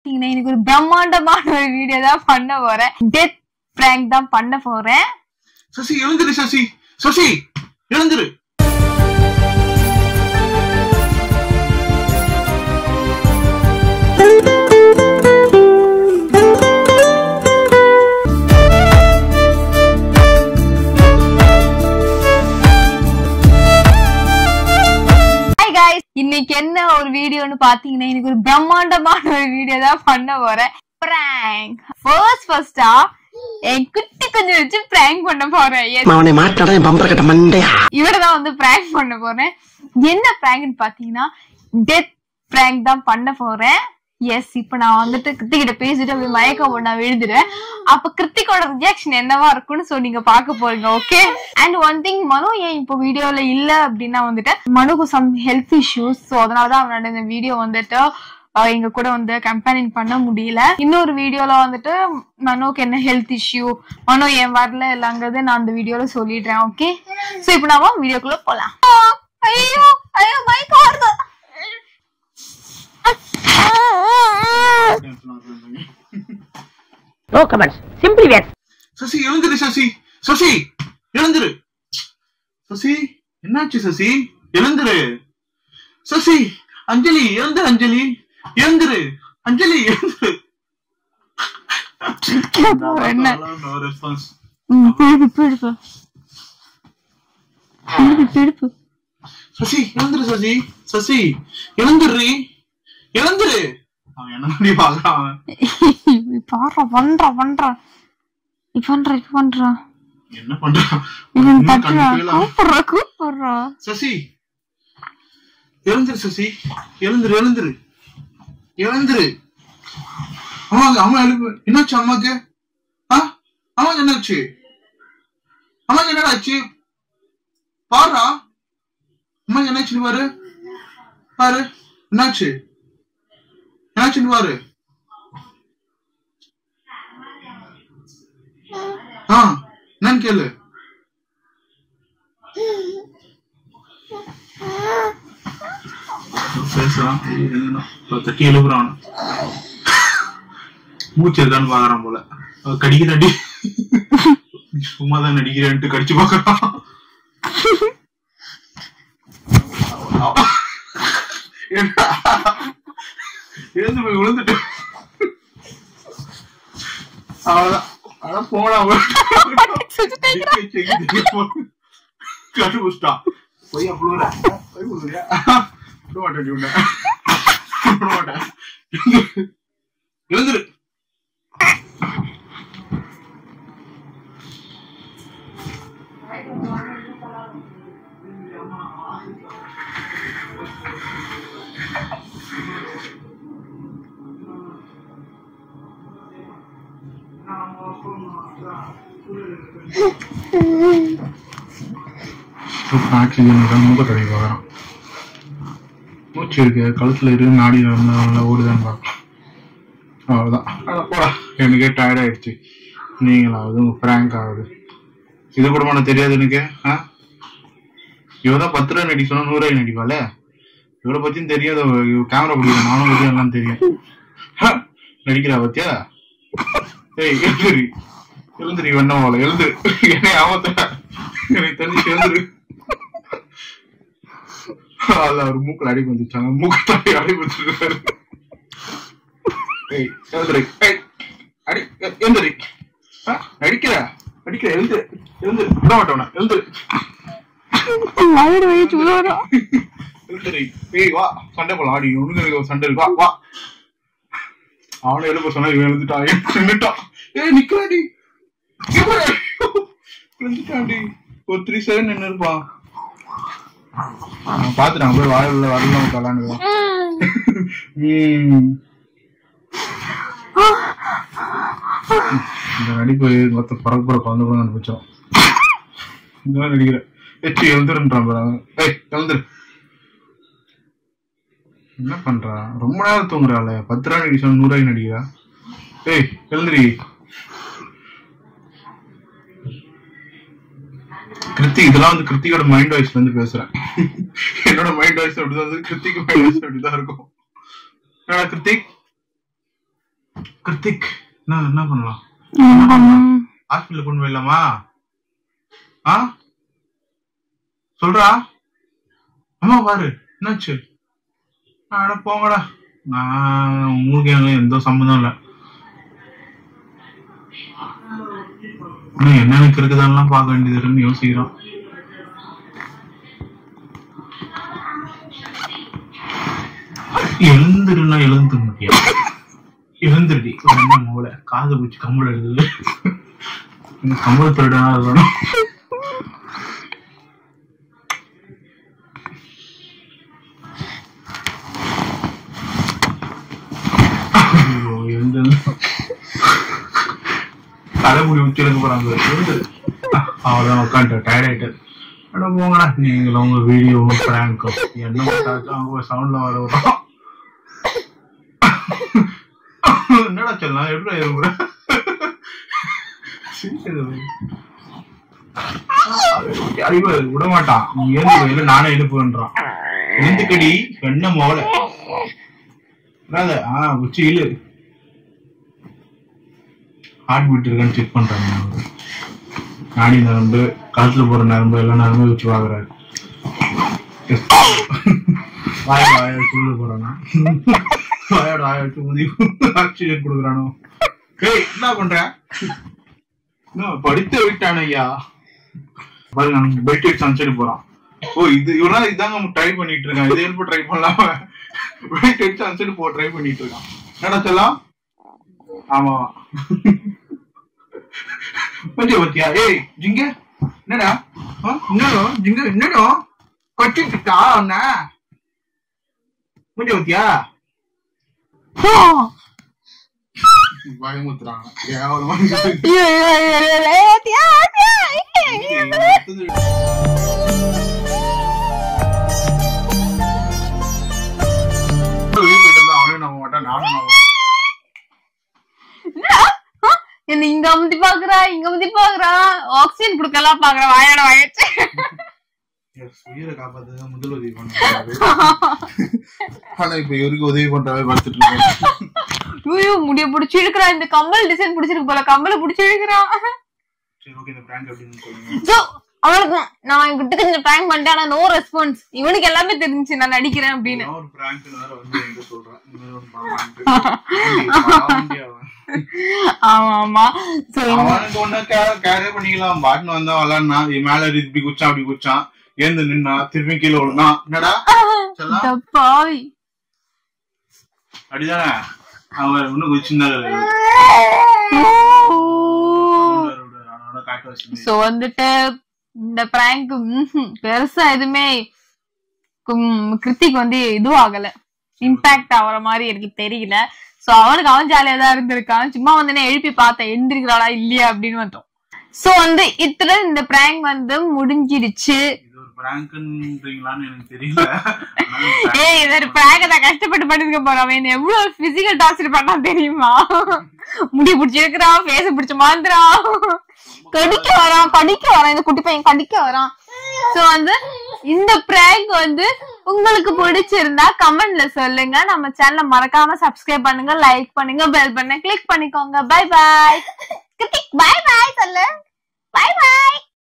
இன்னைக்கு ஒரு பிரம்மாண்டமான ஒரு வீடியோ தான் பண்ண போறேன். டெத் பிராங்க் தான் பண்ண போறேன். சசி எழுந்திரு, சசி சசி எழுந்திரு. இன்னைக்கு என்ன ஒரு வீடியோன்னு பாத்தீங்கன்னா இன்னைக்கு ஒரு பிரம்மாண்டமான ஒரு வீடியோ தான் பண்ண போறேன். பிராங்க் ஃபர்ஸ்டா என் குட்டி கொஞ்சம் வச்சு பிராங்க் பண்ண போறேன். இவரதான் வந்து பிராங்க் பண்ண போறேன். என்ன பிராங்க்னு பாத்தீங்கன்னா டெத் பிராங்க் தான் பண்ண போறேன். எஸ், இப்ப நான் வந்துட்டு கிருத்திகிட்ட பேசிட்டு அப்படி மயக்கம் நான் விழுந்துடுவேன். அப்ப கிருத்திகோட ரியாக்ஷன் என்னவா இருக்கும்னு நீங்க பாக்க போறீங்க. ஓகே. அண்ட் ஒன் திங், மனு ஏன் இப்போ வீடியோல இல்ல அப்படின்னா வந்துட்டு மனுக்கு சம் ஹெல்த் இஷ்யூஸ். சோ அதனாலதான் அவனோட இந்த வீடியோ வந்துட்டு எங்க கூட வந்து கம்பேனிங் பண்ண முடியல. இன்னொரு வீடியோல வந்துட்டு மனுக்கு என்ன ஹெல்த் இஷ்யூ, மனு ஏன் வரல இல்லங்கிறது நான் அந்த வீடியோல சொல்லிடுறேன். ஓகே. சோ இப்ப நாம வீடியோக்குள்ள போலாம். ஐயோ ஐயோ மயக்கம் வருது. No comments. Simply yes. Sasi எழுந்திரு, சசி சசி எழுந்திரு. சசி என்னாச்சு? சசி எழுந்திரு. சசி அஞ்சலி எழுந்திரு. அஞ்சலி எழுந்திரு. அஞ்சலி எழுந்திரு. என்ன சசி எழுந்திரு. சசி சசி எழுந்திரு. எழுந்திரு. என்ன பாக்குறான்? என்ன பண்றான்? சசி எழுந்திரு. சசி எழுந்திரு. எழுந்திரு. எழுந்திரு. அம்மா எழுப்பு. என்னாச்சு அம்மாக்கு? அம்மாக்கு என்னாச்சு? அம்மாக்கு என்னடா ஆச்சு? பாருடா அம்மாக்கு என்னாச்சு பாரு. பாரு என்னாச்சு? என்னாச்சுன்னு பாரு. என்னன்னு கேளு. பேசுறான், தட்டி எழுப்புறான். மூச்சு இருக்கான்னு பாக்குறான் போல. கடிக்கிறாடி. சும்மாதான் நடிக்கிறேன்ட்டு கடிச்சு பாக்குறான். எழுந்து போய் விழுந்துட்டு அவ்வளவுதான். அதான் போனா கண்டுபிடிச்சிட்டான். போய் அப்படி மாட்டேன். எழுந்துரு. ஆக்சிஜன் மூக்க தடவி பார்க்கறான். மூச்சு இருக்கு, கழுத்துல இருக்கு, நாடி நல்லா ஓடுதான்னு பார்க்கலாம். அவ்வளவுதான். போடா, எனக்கே டயர்ட் ஆயிடுச்சு. நீங்களாவது உங்க பிராங்க் ஆகுது. இது கூட எனக்கு தெரியாது எனக்கு. இவதான் 10 ரூபாய் நடி சொன்னா 100 ரூபாய் நடிப்பால. இவரை பத்தியும் தெரியாது. கேமரா பிடிக்கும், நானும் பத்தியும் எல்லாம் தெரியும். நடிக்கிறா பத்தியா? ஏய் எழுந்திரி. எழுந்திரி. வண்ணமாவல எழுந்து. என்னை ஆமத்த எனக்கு தெரிஞ்சு எழுந்துரு. அதுல ஒரு மூக்குல அடி வந்துச்சாங்க. மூக்கு தாண்டி அடி வந்துருக்காரு. எழுந்துரு. அடி எழுந்துரு. அடிக்கிற அடிக்கிற. எழுந்து எழுந்து. விட மாட்டவன. எழுந்துரு. எழுந்துரு. ஏய் வா, சண்டை போலாம். ஆடி உனக்கு சண்டை இருக்கு. வா வா. அவனை எழுப்ப சொன்னா இவன் எழுந்துட்டான். நின்னுட்டான். ஏய் நிக்கிறாடி. எழுந்துட்டாண்டி. ஒரு 3 செகண்ட் நின்று இருப்பான். பாத்துட்டாங்க. போய் வாயில வரலாம் கலான்னு. இந்த நடிப்பு மொத்த பறக்குற குழந்தை கூட அனுப்பிச்சோம். இந்த மாதிரி நடிக்கிற எச்சு எழுந்துருன்றான். ஏய் எழுந்துரு. என்ன பண்றா? ரொம்ப நேரம் தூங்குறாள். 10 ரூபாய் நடிக்க 100 ரூபாய் நடிக்கிறா. ஏய் எழுந்துரி. கிருத்திக், இதெல்லாம் வந்து கிருத்திகோட மைண்ட் வாய்ஸ்ல இருந்து பேசுறேன். என்னோட மைண்ட் வாய்ஸ் அப்படிதான், கிருத்திக் மைண்ட் வாய்ஸ் அப்படிதான் இருக்கும். கிருத்திக் கிருத்திக் என்ன பண்ணலாம்? ஹாஸ்பிட்டல் கொண்டு போயிடலாமா? சொல்றா அம்மா பாரு என்னாச்சு? அட போங்கடா, நான் உங்களுக்கு எந்த சம்மந்தம் இல்ல. என்னன்னு இருக்குதான்லாம் பார்க்க வேண்டியது இருக்குன்னு யோசிக்கிறோம். எழுந்துருன்னா எழுந்து முடியாது. எழுந்துடி என்ன மூளை காது பூச்சி கம்பளம் எழுது. கம்பளம் திருடனா இருக்கணும். தலைமுடி உச்சிலுக்கு போறாங்க. அவ்வளவுதான் உட்காந்து டயர்ட் ஆயிட்டு. போங்கடா நீங்களும் உங்க வீடியோ பிராங்கும் என்ன அவங்க சவுண்ட்ல வர. என்னடா சொல்லலாம் எப்படி இருக்கிற அறிவு விட மாட்டான். நீ ஏந்து நானே எழுப்புன்றான். எழுந்துக்கடி என்ன மோல உச்சி இல்லு. ஹார்ட் பீட் இருக்கான்னு செக் பண்றாங்க. நாடி நரம்பு, கழுத்துல போற நரம்பு, எல்லா நரம்பு வச்சு பாக்குறாரு. வாய சொல்லு போறானா? வாயோட வாய வச்சு முதி ஆக்சிஜன் கொடுக்குறானோ? என்ன பண்ற? படித்த விட்டான ஐயா பாருங்க. பெட் வச்சு அனுப்பிச்சிட்டு போறான். இவனால இதாங்க ட்ரை பண்ணிட்டு இருக்கான். இதே எழுப்ப ட்ரை பண்ணலாம பெட் வச்சு அனுப்பிச்சிட்டு ட்ரை பண்ணிட்டு இருக்கான். என்னடா சொல்லலாம்? ஆமா பத்தியா பத்தியா? ஏய் ஜிங்க என்னடா? என்னடா ஜிங்க என்னடா கட்டிட்டா? என்ன பத்தியா பத்தியா? பயமுத்துறாங்க. அவனே நம்ப மாட்டான், நானும் நம்ப. என்ன இங்க அமுத்தி பாக்குறா, இங்க அமுத்தி பாக்குறா, ஆக்சிஜன் குடுக்கலாம் பாக்குறா. வாயோட வாயாச்சு. உயிரை காப்பாத்துங்க, முதல் உதவி பண்றாரு. ஆனா இப்ப இவருக்கு உதவி பண்றாவே பார்த்துட்டு இருக்கேன். ஐயோ முடிய புடிச்சு இழுக்கிறா. இந்த கம்பல் டிசைன் பிடிச்சிருக்கு போல, கம்பலை புடிச்சு இழுக்கிறா. சரி ஓகே, இந்த பிராங்க் எப்படின்னு சொல்லுங்க. அவனுக்கு நான் கிட்ட கொஞ்சம் பிராங்க் பண்ணிட்டேன். ஆனா நோ ரெஸ்பான்ஸ். இவனுக்கு எல்லாமே தெரிஞ்சுச்சு நான் நடிக்கிறேன் அப்படின்னு. ஒரு பிராங்க் வேற வந்து எங்க சொல்றேன். ஆமா ஆமா. அவனுக்கு ஒண்ணு கேரே பண்ணிக்கலாம். பாட்டுன்னு வந்தா விளாடுனா மேல இப்படி குச்சான் அப்படி குச்சான், ஏந்து நின்னா திரும்பி கீழே விழுனா. என்னடா பாவி அப்படிதானே? அவன் இன்னும் குச்சிருந்தாரு. சோ வந்துட்டு இந்த பிராங்க் பெருசா எதுவுமே கிருத்திக் வந்து இதுவும் ஆகல, இம்பாக்ட் ஆகிற மாதிரி எனக்கு தெரியல. சோ அவனுக்கு அவன் ஜாலியா தான் இருந்திருக்கான். சும்மா வந்து எழுப்பி பார்த்தேன் எழுந்திருக்கிறாளா இல்லையா அப்படின்னு வந்தோம். சோ வந்து இத்தனை இந்த பிராங்க் வந்து முடிஞ்சிருச்சு. ஏய் இது ஒரு பிராங்க் தான், கஷ்டப்பட்டு பண்ணிருக்க போறான். அவன் எவ்வளவு பிசிக்கல் டார்ச்சர் பண்ணா தெரியுமா? முடி பிடிச்சிருக்கிறான், ஃபேஸ் பிடிச்ச மாந்திரான், கடிக்க வரான். இந்த குட்டி பையன் கடிக்க வரான். சோ வந்து இந்த பிராங்க் வந்து உங்களுக்கு பிடிச்சிருந்தா கமெண்ட்ல சொல்லுங்க. நம்ம சேனலை மறக்காம சப்ஸ்கிரைப் பண்ணுங்க, லைக் பண்ணுங்க, பெல் பட்டனை கிளிக் பண்ணிக்கோங்க. Bye bye. பை பாய் சொல்லு. பை பாய்.